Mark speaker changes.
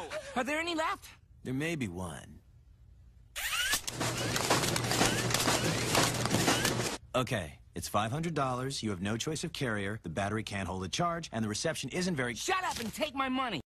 Speaker 1: Are there any left?
Speaker 2: There may be one. Okay, it's $500. You have no choice of carrier. The battery can't hold a charge, and the reception isn't very...
Speaker 1: Shut up and take my money!